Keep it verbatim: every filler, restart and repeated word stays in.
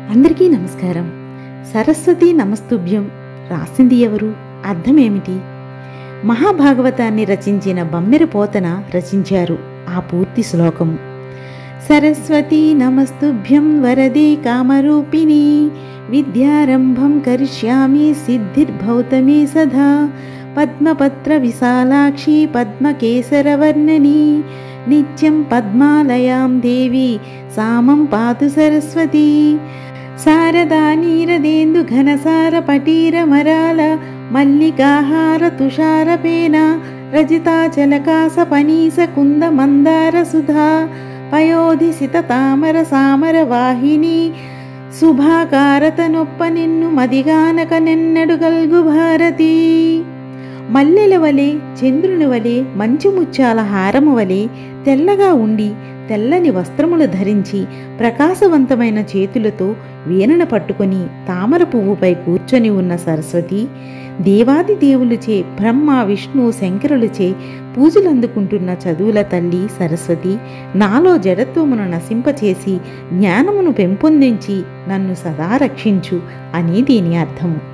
అందరికీ నమస్కారం. సరస్వతి నమస్తుభ్యం రాసింది ఎవరు? అర్థమేమిటి? మహాభాగవతాన్ని రచించిన బమ్మెర పోతన రచించారు ఆ పూర్తి శ్లోకము. సరస్వతి నమస్తుభ్యం వరదే కామరూపిణి విద్యారంభం కరిష్యామి సిద్ధిర్భౌతమే సదా పద్మపత్ర విశాలాక్షి పద్మకేసరవర్ణని నిత్యం పద్మాలయాం దేవి సామం పాతు సరస్వతి శారదా నీరదేందు ఘనసార పటీర మరాల మల్లికాహార తుషారపేన రజితాచలకాస పనీస కుంద మందార సుధా పయోధిసిత తామర సామర వాహిని శుభాకారత నొప్ప నిన్ను మదిగానక నెన్నడు గల్గు భారతి. మల్లెల వలె చంద్రుని వలె మంచు ముత్యాల హారము వలె తెల్లగా ఉండి తెల్లని వస్త్రములు ధరించి ప్రకాశవంతమైన చేతులతో వీణను పట్టుకొని తామర పువ్వుపై కూర్చొని ఉన్న సరస్వతి, దేవాది దేవులుచే బ్రహ్మ విష్ణు శంకరులచే పూజలందుకుంటున్న చదువుల తల్లి సరస్వతి, నాలో జడత్వమును నశింపచేసి జ్ఞానమును పెంపొందించి నన్ను సదా రక్షించు అని దీని అర్థము.